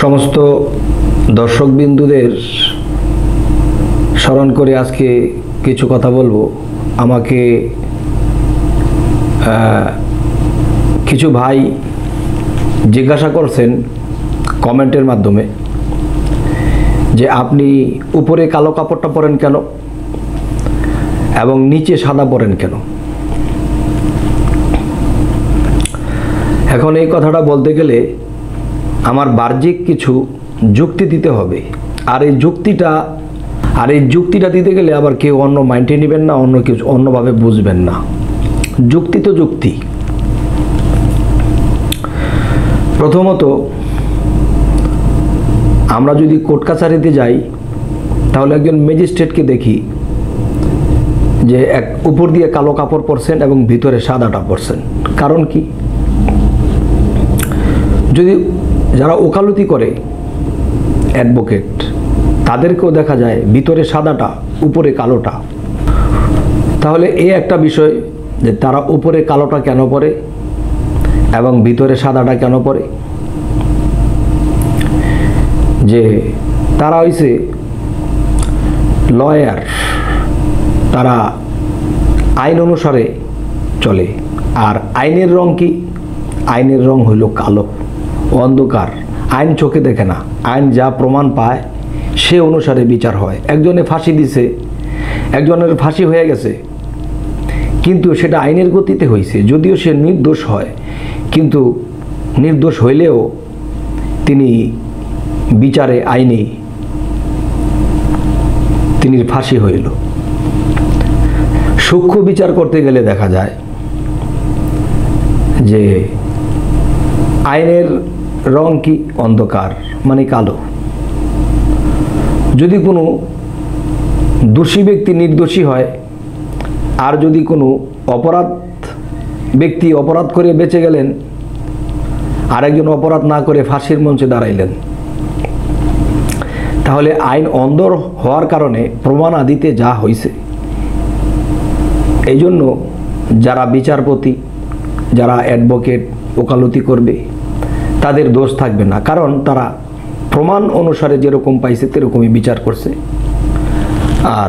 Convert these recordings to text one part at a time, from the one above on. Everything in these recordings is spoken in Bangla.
সমস্ত দর্শকবিন্দুদের স্মরণ করে আজকে কিছু কথা বলবো। আমাকে কিছু ভাই জিজ্ঞাসা করছেন কমেন্টের মাধ্যমে যে আপনি উপরে কালো কাপড়টা পরেন কেন এবং নিচে সাদা পরেন কেন। এখন এই কথাটা বলতে গেলে আমার বাহ্যিক কিছু যুক্তি দিতে হবে, আর এই যুক্তিটা দিতে গেলে আবার কেউ অন্য মাইন্ডে নেবেন না, অন্য কিছু অন্যভাবে বুঝবেন না। যুক্তি তো যুক্তি। প্রথমত, আমরা যদি কোর্ট কাছারিতে যাই তাহলে একজন ম্যাজিস্ট্রেটকে দেখি যে উপর দিয়ে কালো কাপড় পরছেন এবং ভিতরে সাদাটা পরছেন। কারণ কি? যদি যারা ওকালতি করে অ্যাডভোকেট, তাদেরকেও দেখা যায় ভিতরে সাদাটা উপরে কালোটা। তাহলে এই একটা বিষয় যে তারা উপরে কালোটা কেন পরে এবং ভিতরে সাদাটা কেন পরে, যে তারা হইছে লয়ার, তারা আইন অনুসারে চলে। আর আইনের রং কি? আইনের রং হইল কালো, অন্ধকার। আইন চোখে দেখে না, আইন যা প্রমাণ পায় সে অনুসারে বিচার হয়। একজনে ফাঁসি দিছে, একজনের ফাঁসি হয়ে গেছে, কিন্তু সেটা আইনের গতিতে হয়েছে। যদিও সে নির্দোষ হয়, কিন্তু নির্দোষ হইলেও তিনি বিচারে আইনে তিনি ফাঁসি হইল। সূক্ষ্ম বিচার করতে গেলে দেখা যায় যে আইনের রং কি? অন্ধকার, মানে কালো। যদি কোনো দোষী ব্যক্তি নির্দোষী হয়, আর যদি কোনো ব্যক্তি অপরাধ করে বেঁচে গেলেন, আরেকজন অপরাধ না করে ফাঁসির মঞ্চে দাঁড়াইলেন, তাহলে আইন অন্ধ হওয়ার কারণে প্রমাণ আদিতে যা হয়েছে। এই জন্য যারা বিচারপতি, যারা অ্যাডভোকেট ওকালতি করবে, তাদের দোষ থাকবে না, কারণ তারা প্রমাণ অনুসারে যেরকম পাইছে সেরকমই বিচার করছে। আর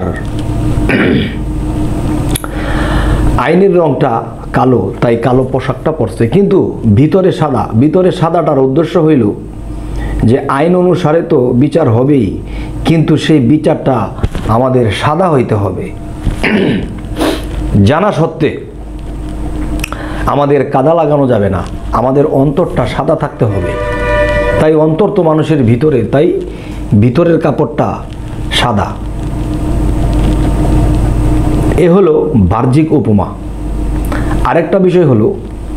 আইনের রংটা কালো, তাই কালো পোশাকটা পরছে, কিন্তু ভিতরে সাদা। ভিতরে সাদাটার উদ্দেশ্য হইল যে আইন অনুসারে তো বিচার হবেই, কিন্তু সেই বিচারটা আমাদের সাদা হইতে হবে। জানা সত্ত্বে আমাদের কাদা লাগানো যাবে না, আমাদের অন্তরটা সাদা থাকতে হবে। তাই অন্তর তো মানুষের ভিতরে, তাই ভিতরের কাপড়টা সাদা। এ হলো বাহ্যিক উপমা। আরেকটা বিষয় হলো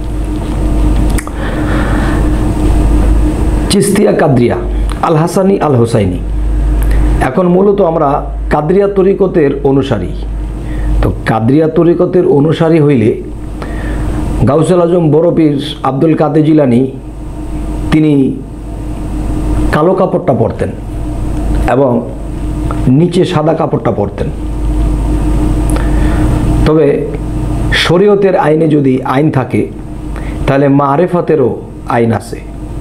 চিস্তিয়া কাদরিয়া, আল হাসানি আল হোসাইনি। এখন মূলত আমরা কাদরিয়া তরিকতের অনুসারী। তো কাদরিয়া তরিকতের অনুসারী হইলে গাউসুল আজম বড় পীর আব্দুল কাদের জিলানী তিনি কালো কাপড়টা পরতেন এবং নিচে সাদা কাপড়টা পরতেন। তবে শরীয়তের আইনে যদি আইন থাকে, তাহলে মারেফতেরও আইন আছে।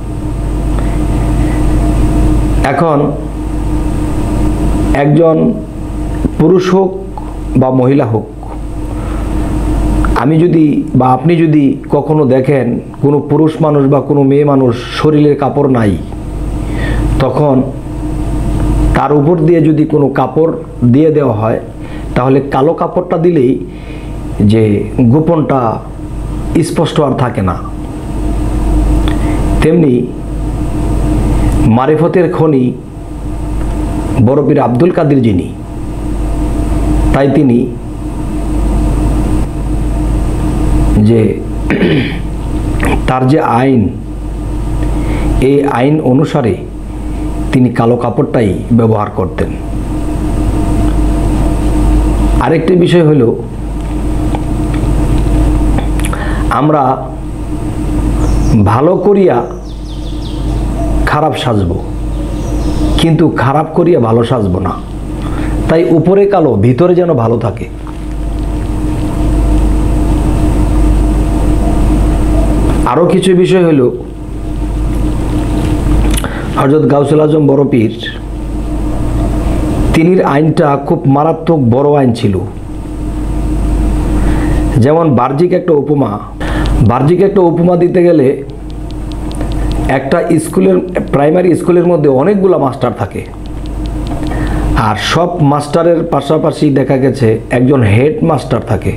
এখন একজন পুরুষ হোক বা মহিলা হোক, আমি যদি বা আপনি যদি কখনো দেখেন কোনো পুরুষ মানুষ বা কোনো মেয়ে মানুষ শরীরের কাপড় নাই, তখন তার উপর দিয়ে যদি কোনো কাপড় দিয়ে দেওয়া হয়, তাহলে কালো কাপড়টা দিলেই যে গোপনটা স্পষ্ট আর থাকে না। তেমনি মারিফতের খনি বড় পীর আব্দুল কাদের যিনি, তাই তিনি যে তার যে আইন, এই আইন অনুসারে তিনি কালো কাপড়টাই ব্যবহার করতেন। আরেকটি বিষয় হলো, আমরা ভালো করিয়া খারাপ সাজব, কিন্তু খারাপ করিয়া ভালো সাজব না। তাই উপরে কালো, ভিতরে যেন ভালো থাকে। আরও কিছু বিষয় হলো, হযরত গাউসুল আজম বড় পীর তিনির আইনটা খুব মারাত্মক বড় আইন ছিল। যেমন বাহ্যিক একটা উপমা দিতে গেলে একটা স্কুলের প্রাইমারি স্কুলের মধ্যে অনেকগুলো মাস্টার থাকে, আর সব মাস্টারের পাশাপাশি দেখা গেছে একজন হেড মাস্টার থাকে,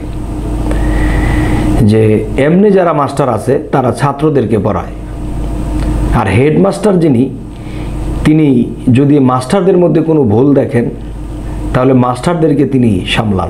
যে এমনি যারা মাস্টার আছে তারা ছাত্রদেরকে পড়ায়, আর হেড মাস্টার তিনি যদি মাস্টারদের মধ্যে কোনো ভুল দেখেন তাহলে মাস্টারদেরকে তিনি সামলান।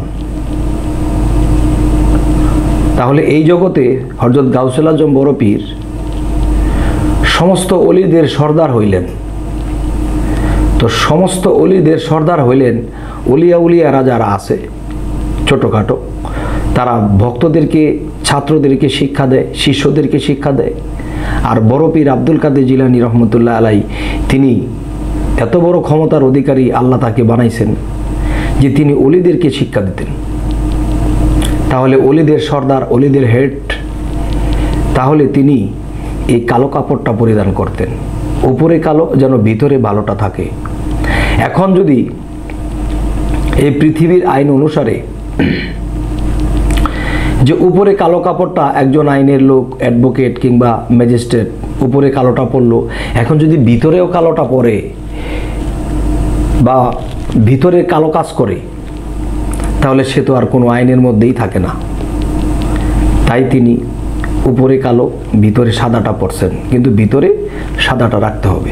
তাহলে এই জগতে হযরত গাউসুল আজম বড় পীর সমস্ত অলিদের সর্দার হইলেন। তো সমস্ত অলিদের সর্দার হইলেন, উলিয়ারা যারা আছে ছোটোখাটো, তারা ভক্তদেরকে ছাত্রদেরকে শিক্ষা দেয়, শিষ্যদেরকে শিক্ষা দেয়। আর বড় পীর আব্দুল কাদের জিলানী রহমতুল্লাহ আলাই তিনি এত বড় ক্ষমতার অধিকারী, আল্লাহ তাকে বানাইছেন যে তিনি অলিদেরকে শিক্ষা দিতেন। তাহলে অলিদের সর্দার, অলিদের হেড, তাহলে তিনি এই কালো কাপড়টা পরিধান করতেন, উপরে কালো যেন ভিতরে ভালোটা থাকে। এখন যদি এই পৃথিবীর আইন অনুসারে যে উপরে কালো কাপড়টা একজন আইনের লোক, অ্যাডভোকেট কিংবা ম্যাজিস্ট্রেট উপরে কালোটা পরলো, এখন যদি ভিতরেও কালোটা পরে বা ভিতরে কালো কাজ করে, তাহলে সে তো আর কোনো আইনের মধ্যেই থাকে না। তাই তিনি উপরে কালো ভিতরে সাদাটা পরছেন, কিন্তু ভিতরে সাদাটা রাখতে হবে।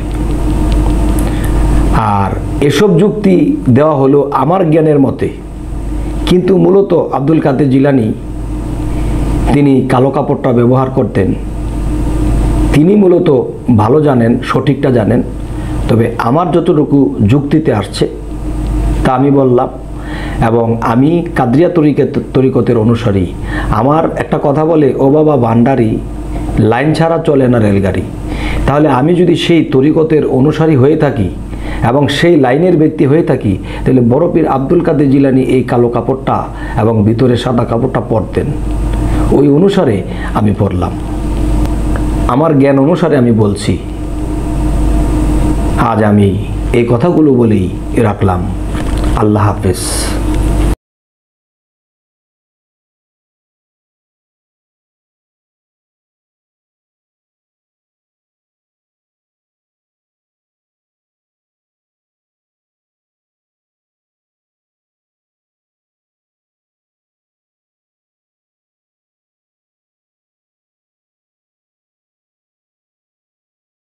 আর এসব যুক্তি দেওয়া হলো আমার জ্ঞানের মতে, কিন্তু মূলত আব্দুল কাদের জিলানী তিনি কালো কাপড়টা ব্যবহার করতেন। তিনি মূলত ভালো জানেন, সঠিকটা জানেন। তবে আমার যতটুকু যুক্তিতে আসছে তা আমি বললাম, এবং আমি কাদরিয়া তরিকতের অনুসারী। আমার একটা কথা বলে, ও বাবা ভান্ডারি, লাইন ছাড়া চলে না রেলগাড়ি। তাহলে আমি যদি সেই তরিকতের অনুসারী হয়ে থাকি এবং সেই লাইনের ব্যক্তি হয়ে থাকি, তাহলে বড় পীর আব্দুল কাদের জিলানী এই কালো কাপড়টা এবং ভিতরে সাদা কাপড়টা পরতেন। ওই অনুসারে আমি পড়লাম, আমার জ্ঞান অনুসারে আমি বলছি। আজ আমি এই কথাগুলো বলেই রাখলাম। আল্লাহ হাফেজ।